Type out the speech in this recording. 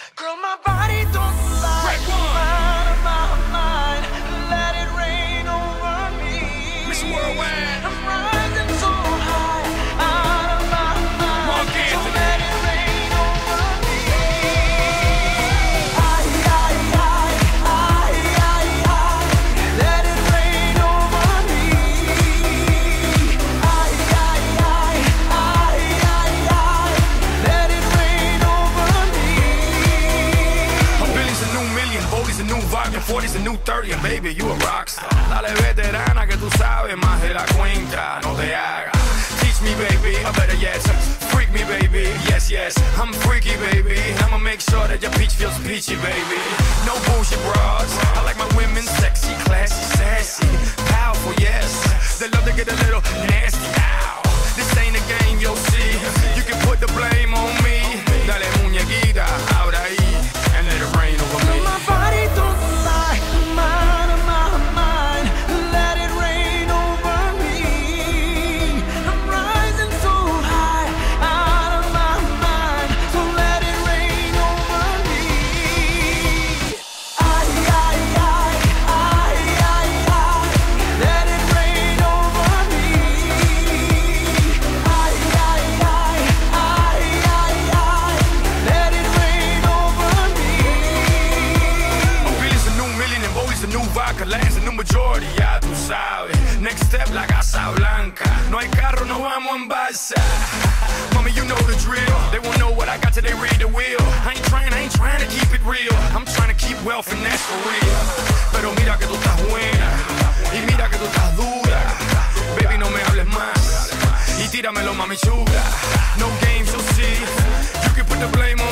Girl, my body don't lie. Out of my mind, let it rain over me. Miss Worldwide. I'm rising so high, out of my mind. So let it rain over me. Let it rain over me. Let it rain over me. A billion's a new million, 40's a new vodka, 40's a new 30, and baby, you a rockstar. Dale veterana que tú sabes más de la cuenta, no te hagas. Teach me, baby, or better yet, freak me, baby, yes, yes. I'm freaky, baby, I'ma make sure that your peach feels peachy, baby. No bullshit bras, I like my women sexy, classy, sassy, powerful, yes. They love to get a little nasty, ow. This ain't a game, you'll see. You can put the blame on me. Dale muñequita, ahora ahí, and let it rain over me. My body don't lie, I'm out of my mind. Let it rain over me. I'm rising so high, out of my mind. So let it rain over me. Let it rain over me. Let it rain over me. A billion's a new million, and Bolly's a new vodka, Land's a new majority, ya tú sabes. Next step, la Casa Blanca. No hay carro, no vamos en balsa. Mommy, you know the drill. They won't know what I got till they read the wheel. I ain't trying to keep it real. I'm trying to keep wealth and that's for real. Pero mira que tú estás buena, y mira que tú estás dura. Baby, no me hables más, y tíramelo, mami chula. No games, you'll see. You can put the blame on